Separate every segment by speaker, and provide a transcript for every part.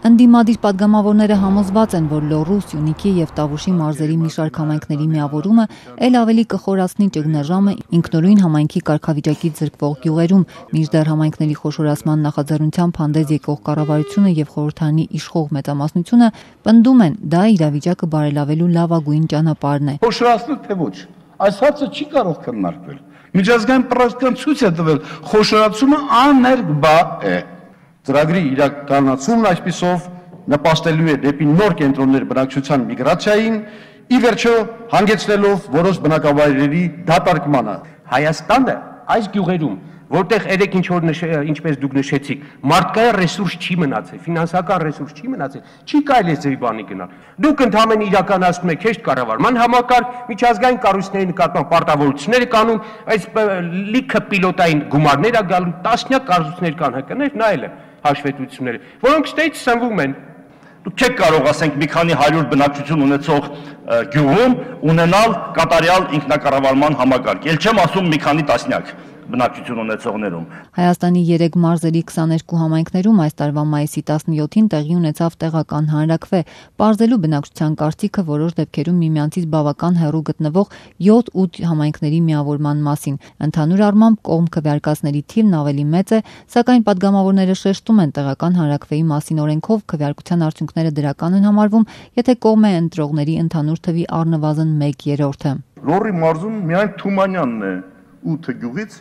Speaker 1: Ընդդիմադիր պատգամավորները համոզված են, որ Լոռու, Սյունիքի եւ Տավուշի մարզերի մի շարք համայնքների միավորումը ել ավելի կխորացնի ճգնաժամը ինքնուրույն համայնքի կարգավիճակից զրկվող գյուղերում, մինչդեռ համայնքների խոշորացման նախաձեռնությամբ հանդես եկող կառավարությունը եւ խորհրդարանի իշխող մեծամասնությունը պնդում են, դա իրավիճակը բարելավելու լավագույն ճանապարհն է։
Speaker 2: Խոշորացնել թե ոչ, այս հարցը չի կարող քննարկվել։ Միջազգային պրակտիկան ցույց է տվել, խոշորացումը աներկբա է։ Ծրագրի իրականացումն այսպիսով նպաստելու է դեպի նոր կենտրոններ բնակչության միգրացիային, ի վերջո հանգեցնելով որոշ բնակավայրերի դատարկմանը։
Speaker 3: Հայաստանը այս գյուղերում, որտեղ երեք ինչպես դուք նշեցիք, մարդկային ռեսուրս չի մնացել, ֆինանսական ռեսուրս չի մնացել, չի կարելի ձեւի բանի գնալ։ Դուք ընդհանրապես իրականացնում եք հեշտ կառավարման համակարգ, միջազգային կառույցների նկատմամբ պարտավորություններ կանոն, այս լիքը պիլոտային գումարներ ա գալու, տասնյակ կառույցներ կան ՀԿ-ներ, նայել եմ հաշվետվությունները, որոնք ստեյց սնվում են։
Speaker 4: Դուք չեք կարող, ասենք, մի քանի 100 բնակչություն ունեցող գյուղում ունենալ կատարյալ ինքնակառավարման համակարգ։ Էլ չեմ ասում մի քանի տասնյակ բնակչություն ունեցողներում։
Speaker 1: Հայաստանի 3 մարզերի 22 համայնքներում այս տարվա մայիսի 17-ին տեղի ունեցավ տեղական հանրաքվե, պարզելու բնակչության կարծիքը որոշ դեպքերում միմյանցից բավական հեռու գտնվող 7-8 համայնքների միավորման մասին։ Ընդհանուր առմամբ կողմ քվեարկածների թիվն ավելի մեծ է, սակայն պատգամավորները շեշտում են տեղական հանրաքվեի մասին օրենքով քվեարկության արդյունքները դրական են համարվում, եթե կողմ է ընտրողների ընդհանուր թվի առնվազն 1/3-ը։
Speaker 5: Լոռի մարզում միայն Թումանյանն է 8 գյուղից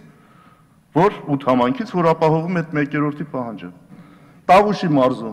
Speaker 5: որ 8 համայնքից, որ ապահովում է 1/3-ի պահանջը։ Տավուշի մարզում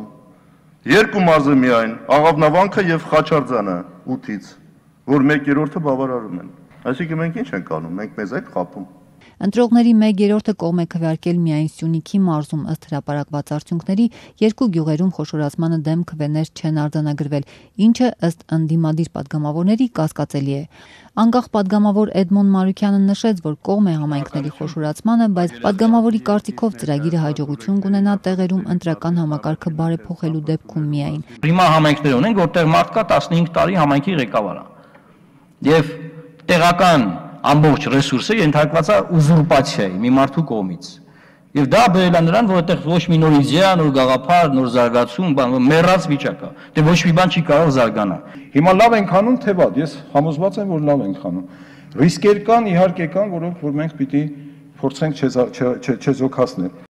Speaker 5: 2 մարզը միայն, Աղավնավանքը եւ Խաչարձանը 8-ից, որ 1/3-ը բավարարում են։ Այսինքն մենք ինչ ենք անում, մենք մեզ ենք խաբում։
Speaker 1: Ընտրողների 1/3-ը կողմ է քվեարկել միայն Սյունիքի մարզում, ըստ հրապարակված արդյունքների, 2 գյուղերում խոշորացմանը դեմ քվեներ չեն արձանագրվել, ինչը ըստ ընդդիմադիր պատգամավորների կասկածելի է։ Անկախ պատգամավոր Էդմոն Մարուքյանը նշեց, որ կողմ է համայնքների խոշորացմանը, բայց պատգամավորի կարծիքով ծրագիրը հաջողություն կունենա տեղերում ընտրական համակարգը բարեփոխելու դեպքում միայն։
Speaker 6: Հիմա համայնքներ ունենք, որտեղ մարդ կա 15 տարի համայնքի ղեկավար է։ Եվ տեղական ամբողջ ռեսուրսը ենթարկված է ուզուրպացիայի մի մարդու կողմից։ Եվ դա բերել է նրան, որ այդտեղ ոչ մի նոր իդեա, նոր գաղափար, նոր զարգացում, մեռած վիճակ է։ Դե ոչ մի բան չի կարող զարգանալ։
Speaker 2: Հիմա լավ ենք անում, թե վատ, ես համոզված եմ, որ լավ ենք անում։ Ռիսկեր կան, իհարկե կան, որ մենք պիտի փորձենք չեզոքացնել։